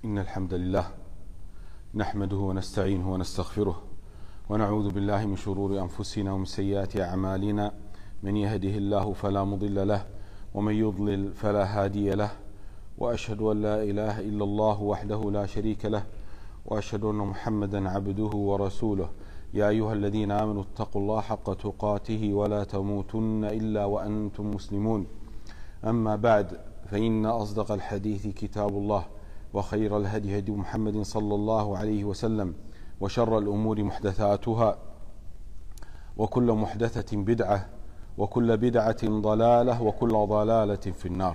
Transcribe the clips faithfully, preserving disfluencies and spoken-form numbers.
إن الحمد لله نحمده ونستعينه ونستغفره ونعوذ بالله من شرور أنفسنا ومن سيئات أعمالنا من يهده الله فلا مضل له ومن يضلل فلا هادي له وأشهد أن لا إله إلا الله وحده لا شريك له وأشهد أن محمدا عبده ورسوله يا أيها الذين آمنوا اتقوا الله حق تقاته ولا تموتن إلا وأنتم مسلمون أما بعد فإن أصدق الحديث كتاب الله وخير الهدي هدي محمد صلى الله عليه وسلم وشر الأمور محدثاتها وكل محدثة بدعة وكل بدعة ضلالة وكل ضلالة في النار.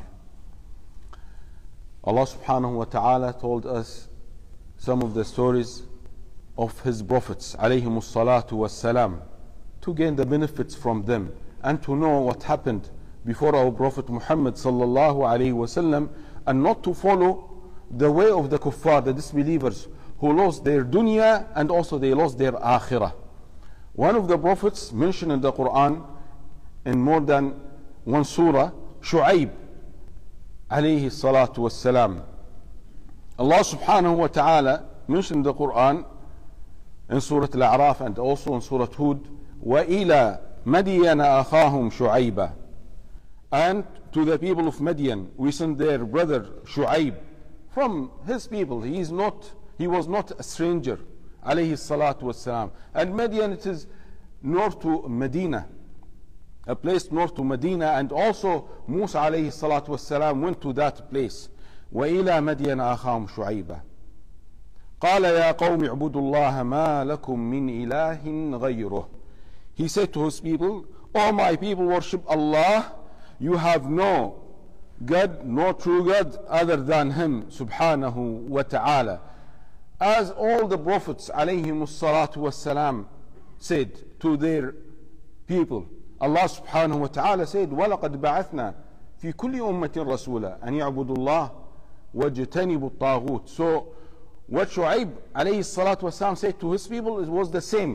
Allah subhanahu wa ta'ala told us some of the stories of his prophets alayhimus salatu was salam to gain the benefits from them and to know what happened before our Prophet Muhammad sallallahu alayhi wasallam, and not to follow the way of the kuffar, the disbelievers who lost their dunya and also they lost their akhirah. One of the prophets mentioned in the Quran in more than one surah, Shoaib alayhi salatu was salam. Allah subhanahu wa ta'ala mentioned in the Quran in Surah Al-A'raf and also in Surah Hud, وَإِلَى مَدْيَنَ أَخَاهُمْ شُعَيْبًا, and to the people of Madian we sent their brother Shoaib from his people. He is not, he was not a stranger, alayhi salatu wassalam. And Madian, it is north to Medina, a place north to Medina, and also Musa alayhi salatu wassalam went to that place. وَإِلَى مَدْيَنَ أَخَاهُمْ شُعَيْبًا قَالَ يَا قَوْمِ اعْبُدُوا اللَّهَ مَا لَكُمْ مِنْ إِلَهٍ غَيْرُهُ. He said to his people, "O my people, worship Allah. You have no God, no true God other than Him subhanahu wa ta'ala." As all the prophets alayhimus salatu wassalam said to their people, Allah subhanahu wa ta'ala said, وَلَقَدْ بَعَثْنَا فِي كُلِّ أُمَّةٍ رَسُولًا أَنْ يَعْبُدُوا اللَّهَ وَاجْتَنِبُوا الطَّاغُوتَ. So what Shoaib alayhi salatu wassalam said to his people, it was the same.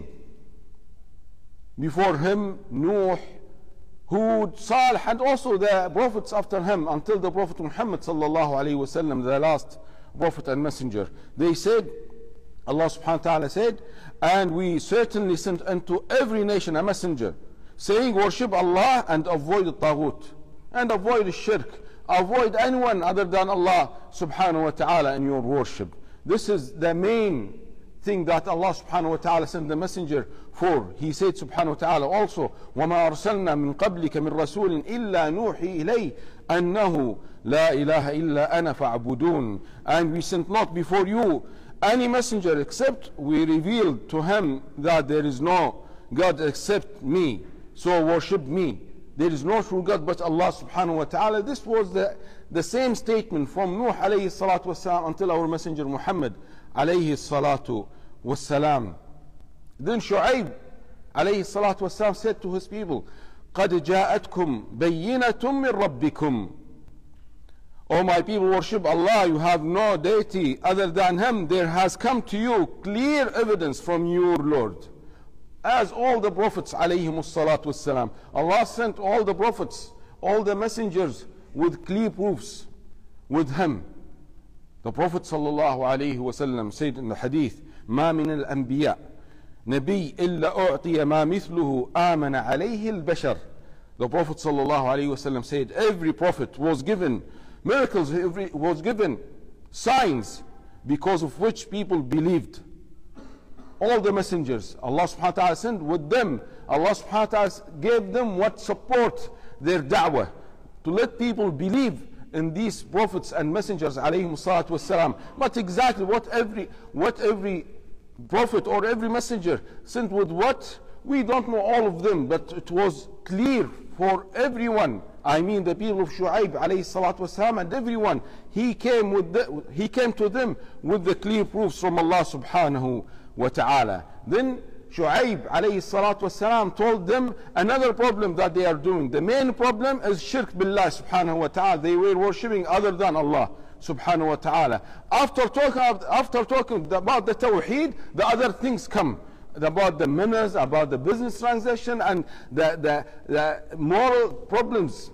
Before him, Nuh, Hud, Salih, and also the prophets after him, until the Prophet Muhammad sallallahu alayhi wasallam, the last prophet and messenger. They said, Allah subhanahu wa ta'ala said, and we certainly sent unto every nation a messenger, saying, worship Allah and avoid the taghut, and avoid the shirk, avoid anyone other than Allah subhanahu wa ta'ala in your worship. This is the main thing that Allah subhanahu wa ta'ala sent the messenger for. He said subhanahu wa ta'ala also, وَمَا أَرْسَلْنَا مِنْ قَبْلِكَ مِنْ رَسُولٍ إِلَّا نُوحِي إِلَيْهِ أَنَّهُ لَا إِلَهَ إِلَّا أَنَا فَاعْبُدُونَ. And we sent not before you any messenger except we revealed to him that there is no God except me, so worship me. There is no true God but Allah subhanahu wa ta'ala. This was the, the same statement from Nuh alayhi salatu wassalam until our messenger Muhammad alayhi salatu wassalam. Then Shoaib alayhi salatu wassalam said to his people, قَدْ جَاءَتْكُمْ بَيِّنَةٌ مِّن رَبِّكُمْ. O my people, worship Allah. You have no deity other than Him. There has come to you clear evidence from your Lord. As all the prophets alayhimus salatu wassalam, Allah sent all the prophets, all the messengers with clear proofs with Him. The Prophet sallallahu alayhi wasallam said in the hadith, ما من الأنبياء نبي إلا أعطي ما مثله آمن عليه البشر. The Prophet sallallahu alayhi wasallam said, every prophet was given miracles, every, was given signs because of which people believed. All the messengers Allah subhanahu wa ta'ala sent with them, Allah subhanahu wa ta'ala gave them what support their da'wah, to let people believe in these prophets and messengers alayhim salatu wassalam. But exactly what every what every prophet or every messenger sent with what, we don't know all of them, but it was clear for everyone. I mean the people of Shoaib alayhi salatu wassalam and everyone, he came with the, he came to them with the clear proofs from Allah subhanahu wa ta'ala. Then Shoaib alayhi salatu wassalam told them another problem that they are doing. The main problem is shirk billah subhanahu wa ta'ala. They were worshipping other than Allah subhanahu wa ta'ala. After talking, after talking about the tawheed, the other things come. About the manners, about the business transaction, and the, the, the moral problems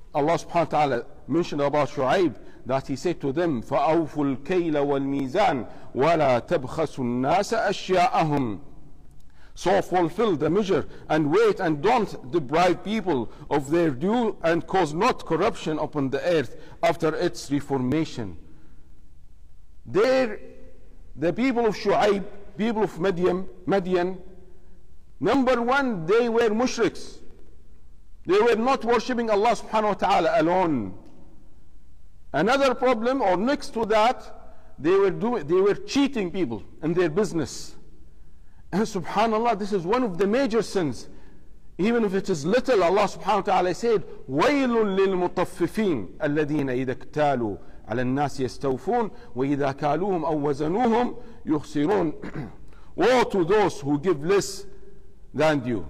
Allah subhanahu wa ta'ala mentioned about Shoaib that he said to them, فَأَوْفُوا الْكَيْلَ وَالْمِيزَانِ وَلَا تَبْخَسُوا النَّاسَ أَشْيَاءَهُمْ. So fulfill the measure and wait, and don't deprive people of their due, and cause not corruption upon the earth after its reformation. There, the people of Shoaib, people of Madian, Madian, number one, they were mushriks. They were not worshipping Allah subhanahu wa ta'ala alone. Another problem, or next to that, they were doing, they were cheating people in their business. And subhanallah, this is one of the major sins. Even if it is little, Allah subhanahu wa ta'ala said, وَيْلٌ لِلْمُطَفِّفِينَ الَّذِينَ إِذَا اكْتَالُوا على الناس يستوفون وإذا كالوهم أو وزنوهم يخسرون. Woe to those who give less than due.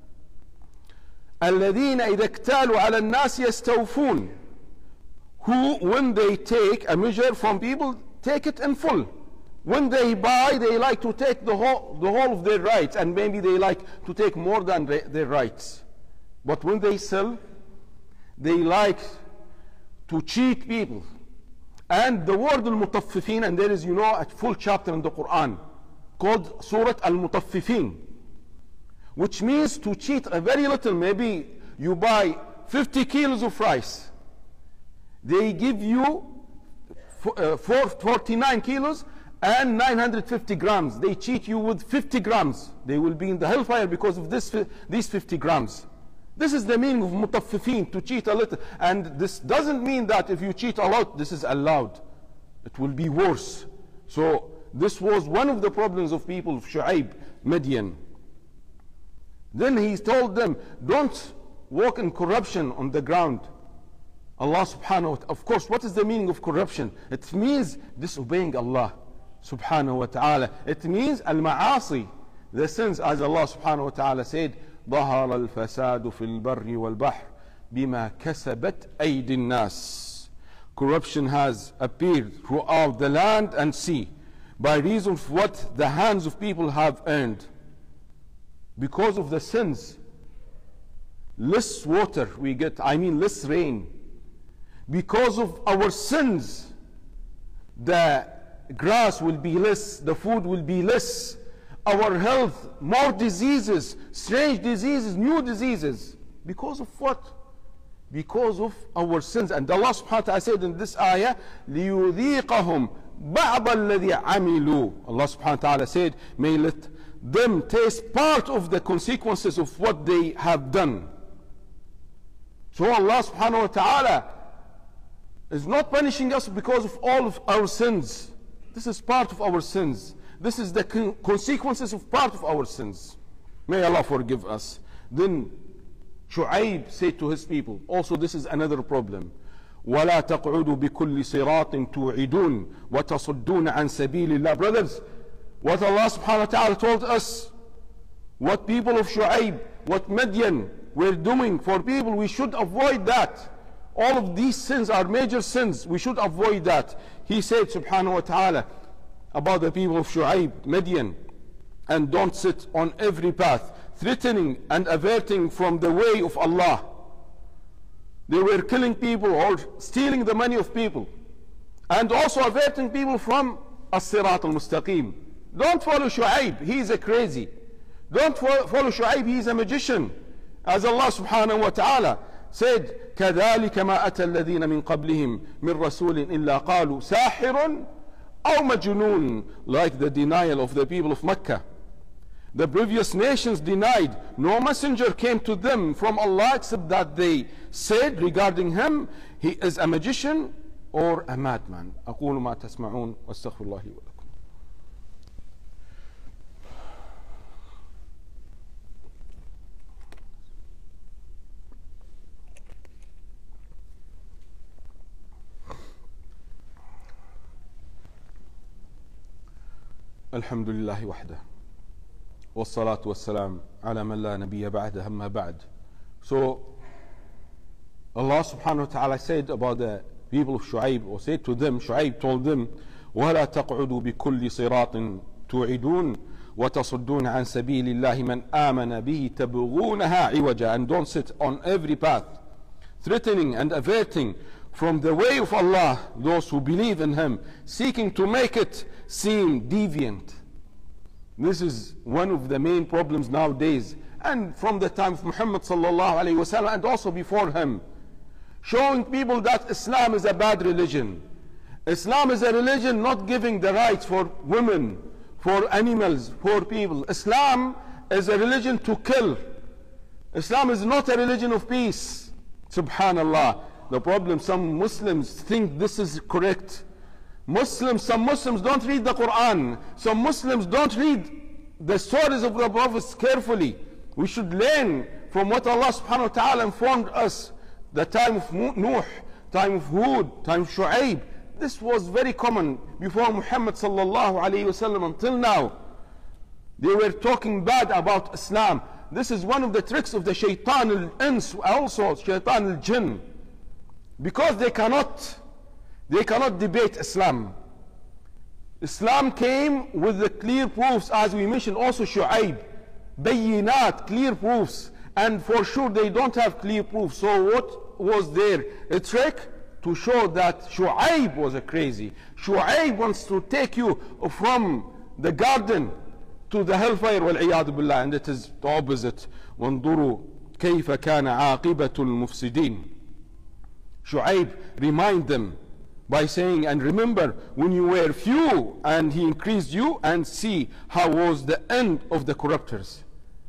الذين إذا اكتالوا على الناس يستوفون. Who, when they take a measure from people, take it in full. When they buy, they like to take the whole, the whole of their rights, and maybe they like to take more than their rights. But when they sell, they like to cheat people. And the word al-mutaffifin, and there is, you know, a full chapter in the Quran called Surah al-Mutaffifin, which means to cheat a very little. Maybe you buy fifty kilos of rice. They give you uh, forty-nine kilos and nine hundred fifty grams. They cheat you with fifty grams. They will be in the hellfire because of this, these fifty grams. This is the meaning of mutaffifin, to cheat a little. And this doesn't mean that if you cheat a lot, this is allowed. It will be worse. So this was one of the problems of people of Shoaib, Midian. Then he told them, don't walk in corruption on the ground. Allah subhanahu wa ta'ala, of course, what is the meaning of corruption? It means disobeying Allah subhanahu wa ta'ala. It means al-ma'asi, the sins, as Allah subhanahu wa ta'ala said, ظهر الفساد في البر والبحر بما كسبت أيدي الناس. Corruption has appeared throughout the land and sea by reason of what the hands of people have earned. Because of the sins, less water we get, I mean less rain. Because of our sins, the grass will be less, the food will be less, our health, more diseases, strange diseases, new diseases. Because of what? Because of our sins. And Allah subhanahu wa ta'ala said in this ayah, لِيُذِيقَهُمْ بَعْضَ الَّذِي عَمِلُوا. Allah subhanahu wa ta'ala said, may let them taste part of the consequences of what they have done. So Allah subhanahu wa ta'ala is not punishing us because of all of our sins. This is part of our sins. This is the con consequences of part of our sins. May Allah forgive us. Then Shoaib said to his people, also this is another problem. وَلَا تَقْعُدُوا بِكُلِّ صِرَاطٍ تُوعِدُونَ وَتَصُدُّونَ عَنْ سَبِيلِ اللَّهِ. Brothers, what Allah subhanahu wa ta'ala told us, what people of Shoaib, what Midian were doing for people, we should avoid that. All of these sins are major sins. We should avoid that. He said subhanahu wa ta'ala about the people of Shoaib, Midian, and don't sit on every path, threatening and averting from the way of Allah. They were killing people or stealing the money of people, and also averting people from as-sirat al-mustaqim. Don't follow Shoaib, he is a crazy. Don't follow Shoaib, he is a magician. As Allah subhanahu wa ta'ala said, كَذَلِكَ مَا أَتَى الَّذِينَ مِنْ قَبْلِهِمْ مِنْ رَسُولٍ إِلَّا قَالُوا سَاحِرٌ أَوْ مَجْنُونٌ. Like the denial of the people of Mecca. The previous nations denied, no messenger came to them from Allah except that they said regarding him, he is a magician or a madman. أقول ما تسمعون واستغفر الله لي ولكم. الحمد لله وحده والصلاة والسلام على من لا نبي بعده أما بعد. So Allah subhanahu wa ta'ala said about the people of Shoaib, or said to them, Shoaib told them, وَلَا تَقْعُدُوا بِكُلِّ صِرَاطٍ تُوعِدُونَ وَتَصُدُّونَ عَنْ سَبِيلِ اللَّهِ مَنْ آمَنَ بِهِ تَبْغُونَهَا عِوَجًا. And don't sit on every path, threatening and averting from the way of Allah those who believe in Him, seeking to make it seem deviant. This is one of the main problems nowadays, and from the time of Muhammad sallallahu alaihi wasallam, and also before him, showing people that Islam is a bad religion. Islam is a religion not giving the rights for women, for animals, for people. Islam is a religion to kill. Islam is not a religion of peace. Subhanallah. The problem, some Muslims think this is correct. Muslims, some Muslims don't read the Quran. Some Muslims don't read the stories of the prophets carefully. We should learn from what Allah subhanahu wa ta'ala informed us. The time of Nuh, time of Hud, time of Shoaib. This was very common before Muhammad sallallahu alayhi wasallam until now. They were talking bad about Islam. This is one of the tricks of the shaitan al-ins, also shaitan al-jinn. Because they cannot, they cannot debate Islam. Islam came with the clear proofs, as we mentioned also Shoaib. Bayinat, clear proofs. And for sure they don't have clear proofs. So what was there? A trick to show that Shoaib was a crazy. Shoaib wants to take you from the garden to the hellfire, wal-iyadu billah, and it is the opposite. وَانظُرُوا كَيْفَ كَانَ عَاقِبَةُ الْمُفْسِدِينَ. Shoaib remind them by saying, and remember when you were few and he increased you, and see how was the end of the corruptors.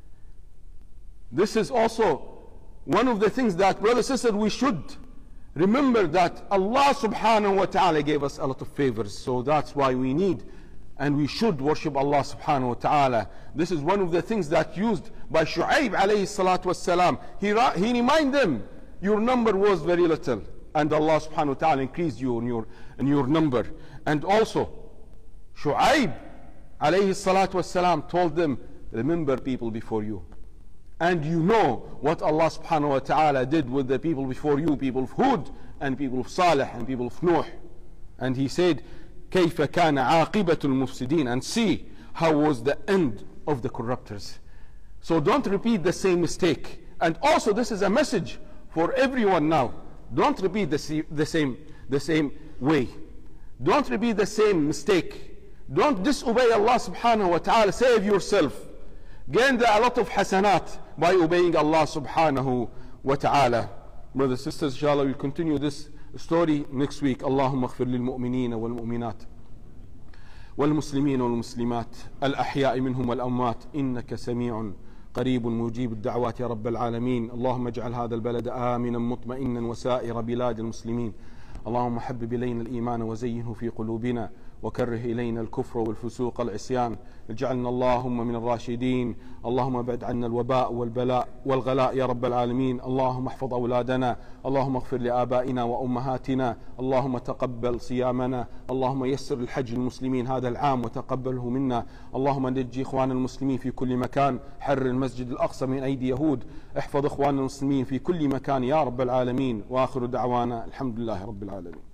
This is also one of the things that, brothers and sisters, we should remember, that Allah subhanahu wa ta'ala gave us a lot of favors. So that's why we need and we should worship Allah subhanahu wa ta'ala. This is one of the things that used by Shoaib alayhi salatu wassalam. He, he reminded them, your number was very little, and Allah subhanahu wa ta'ala increased you in your, in your number. And also Shoaib alayhi salatu wassalam told them, remember people before you. And you know what Allah subhanahu wa ta'ala did with the people before you, people of Hud and people of Salih and people of Nuh. And he said, كيف كان عاقبة المفسدين, and see how was the end of the corruptors. So don't repeat the same mistake. And also this is a message for everyone now. Don't repeat the, the same the same way. Don't repeat the same mistake. Don't disobey Allah subhanahu wa ta'ala. Save yourself. Gain a lot of hasanat by obeying Allah subhanahu wa ta'ala. Brothers and sisters, inshallah we'll continue this story next week. Allahumma ighfir lil mu'minina wal mu'minat wal muslimin wal muslimat al ahya'i minhum wal amwat innaka sami'un قريب مجيب الدعوات يا رب العالمين. اللهم اجعل هذا البلد آمنا مطمئنا وسائر بلاد المسلمين. اللهم حبب إلينا الإيمان وزينه في قلوبنا وكره إلينا الكفر والفسوق والعصيان. اجعلنا اللهم من الراشدين. اللهم ابعد عنا الوباء والبلاء والغلاء يا رب العالمين. اللهم احفظ أولادنا. اللهم اغفر لآبائنا وأمهاتنا. اللهم تقبل صيامنا. اللهم يسر الحج للمسلمين هذا العام وتقبله منا. اللهم نجي إخوان المسلمين في كل مكان. حرر المسجد الأقصى من أيدي يهود. احفظ إخوان المسلمين في كل مكان يا رب العالمين. وآخر دعوانا الحمد لله رب العالمين.